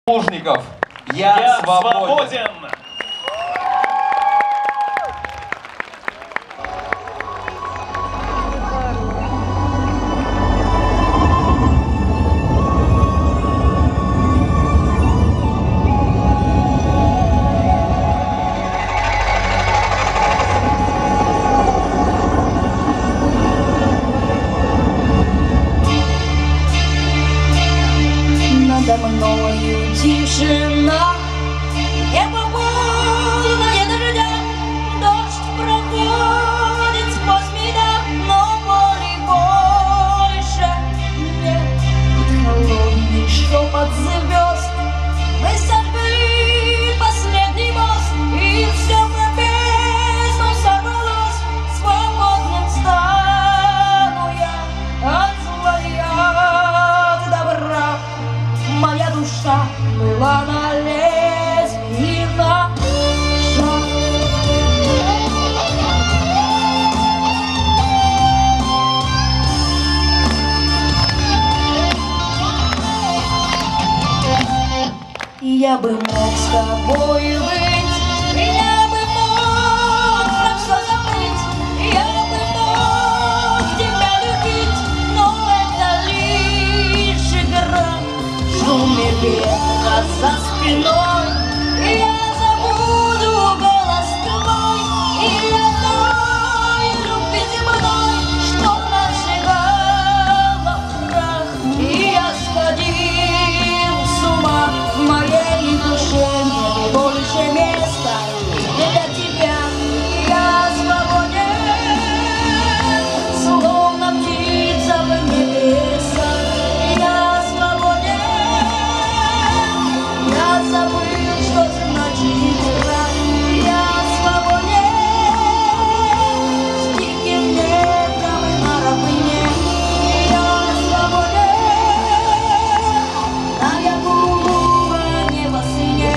Лужников, я свободен. Надо мною тишина, небо полное дождя, дождь проходит сквозь меня, но боли больше нет. Холодный шепот звезд, мы сожгли последний мост, и все про бездну сорвалось, свободным стану я от зла и от добра. Моя душа была на лезвии ножа. Я бы мог с тобой быть, я бы мог про все забыть, я бы мог тебя любить, но это лишь игра. В шуме ветра за спиной я забуду голос твой и о той любви земной, что нажигала прах. И я сходил с ума, в моей душе нет больше места для тебя. Я свободен, словно птица в небесах. Я свободен, я забыл, что значит страх. Я свободен, с диким ветром и на равнине. Я свободен, наяву в небосыне.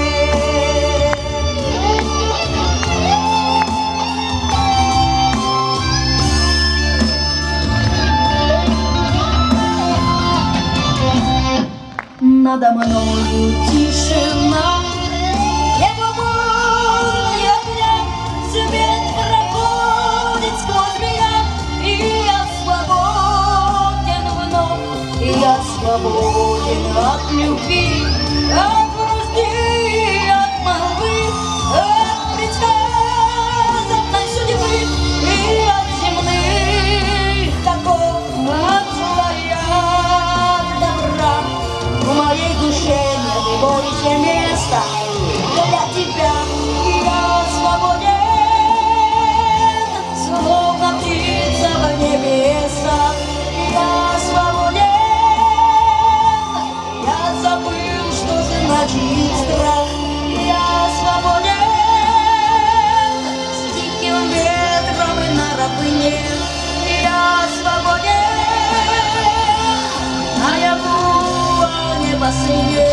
Надо мною тишина, небо полное огня, свет проходит сквозь меня, и я свободен вновь, и я свободен от любви, от грусти, от молвы, от предсказанной судьбы и от земных оков, от зла и от добра. В моей душе нет больше места для тебя. Я свободен, словно птица в небесах. Я свободен, я забыл, что значит страх. Я свободен, с диким ветром и на рабыне. Я свободен, наяву в небосыне.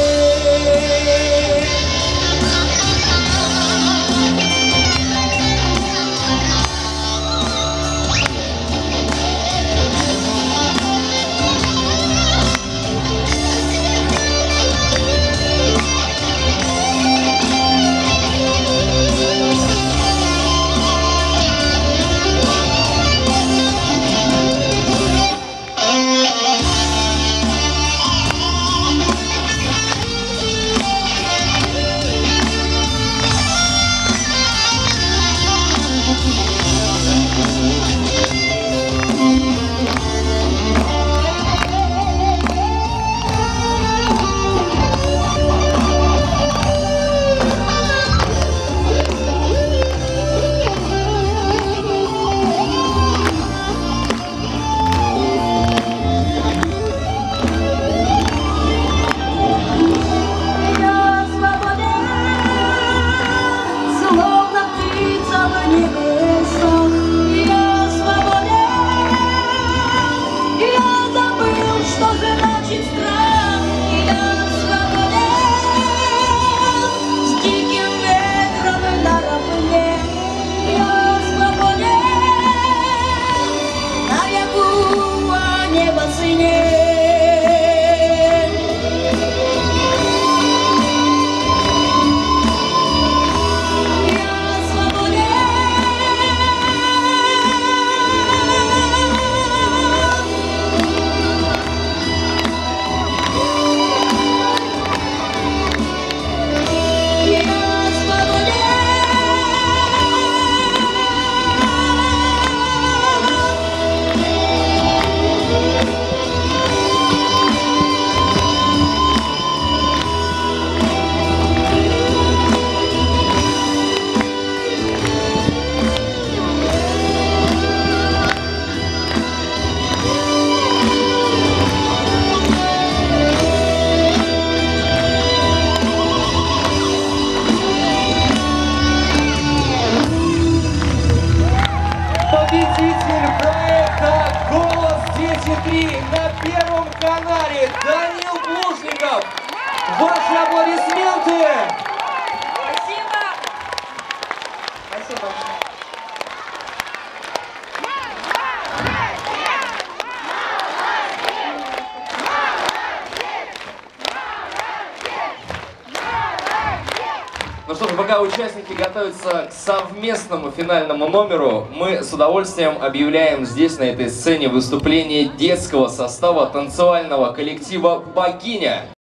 Ну что ж, пока участники готовятся к совместному финальному номеру, мы с удовольствием объявляем здесь, на этой сцене, выступление детского состава танцевального коллектива «Богиня».